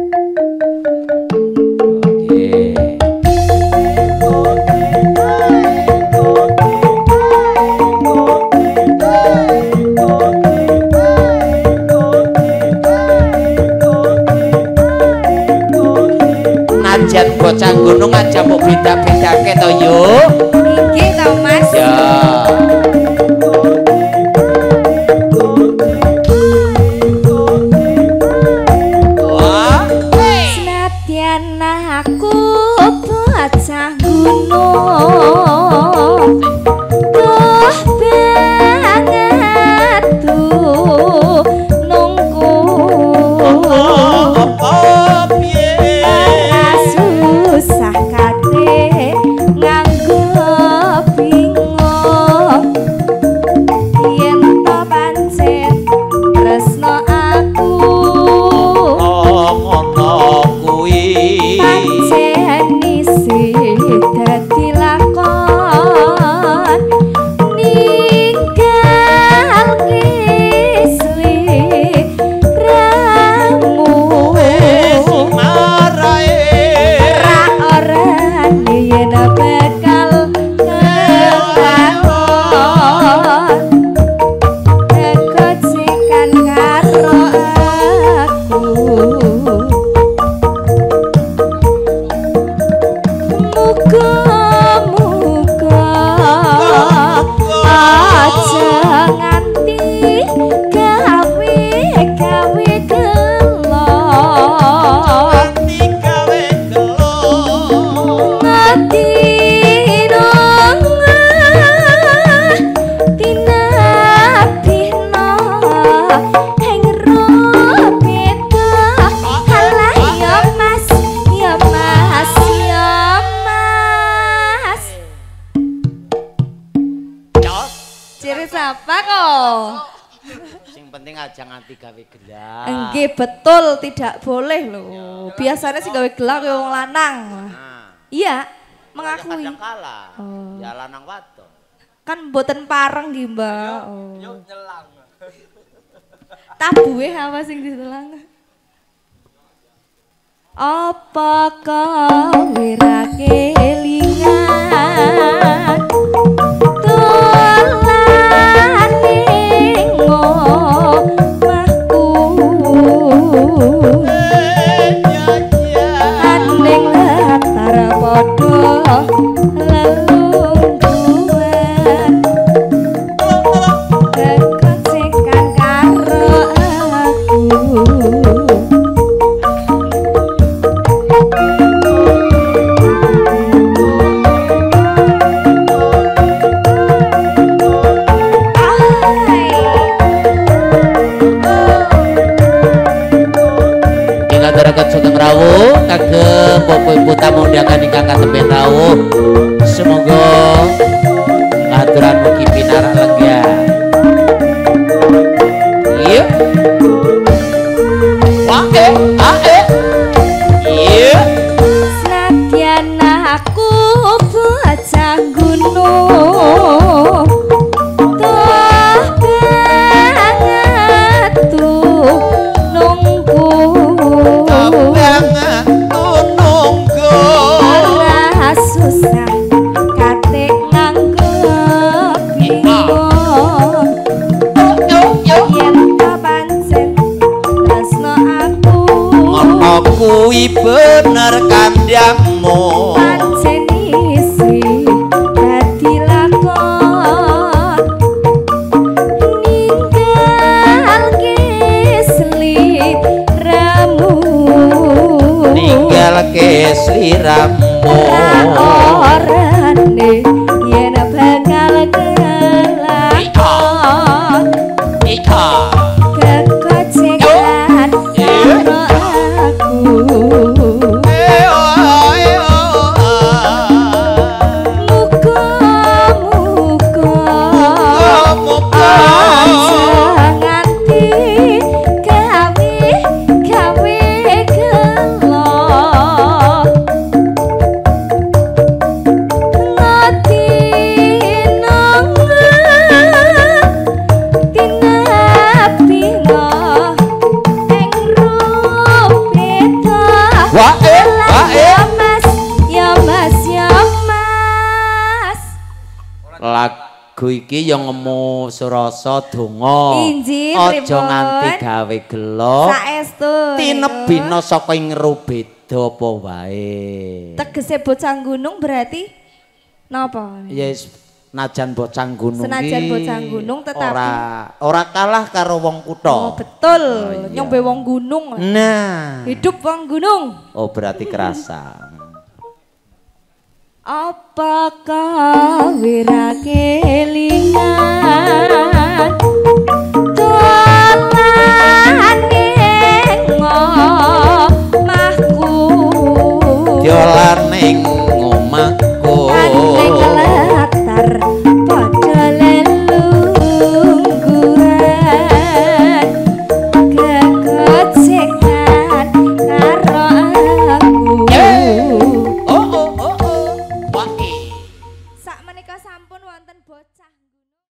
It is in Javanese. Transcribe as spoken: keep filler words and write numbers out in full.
Najan bocah gunung aja mau beda-bedake to yuk. Nggih to Mas. Ya. Senadyan aku bocah gunung duh banget tuh nunggu susah kate nganggo bingung yen to pancen tresno aku ngono kuwi pancen isi dadi lakon ninggal kisli ramu yen bakal kelakon kekocikan karo aku muga-muga aja nganti gawe-gawe gelo apa kok? Sing penting aja nganti gawe gelang. Nggih betul, tidak boleh loh. Biasanya sih gawe gelang ya wong lanang. Nah, iya, mengakui. kadang kala. Oh. Ya lanang wadon. Kan mboten pareng nggih, Mbak. Oh. Yuk nyelang. Tabuhe apa sing ditelang? Apa kowe ra kelingan? Andeng latar podo lelungguan kekocikan karo aku Sugeng rawuh kagem Bapak Ibu tamu undangan ingkang katemben rawuh. Semoga aturan mugi pinarak lenggah. Iya. Wae, ae. Iya. Senadyan aku bocah gunung toh banget tuh nunggu susah kate nganggo bingung yen to pancen tresno aku ngono kuwi bener kandangmu pancen isi dadi lakon ninggal kisli ramu ninggal kesliramu orane yen bakal kelakon ika kekocikan karo aku muga-muga aja nganti gawe-gawe gelo lagu iki yang ngemu surasa donga. Inji aja pripun? nganti gawe gelo. Saestu. Tinebina saka ing rubeda apa wae. Tegese bocah gunung berarti napa? Yes, najan bocah gunung Senajan iki bocah gunung tetapi ora ora kalah karo wong kutha. Oh, betul. Oh, iya. Nyombe wong gunung. Nah, Hidup wong gunung. oh berarti kerasa. Apakah wira kelingan dolan ing omahku Dolan ning omahku. ning latar padha lelungguran gegecekan karo aku. Oh oh oh oh. Wah. Sak menika sampun wonten bocah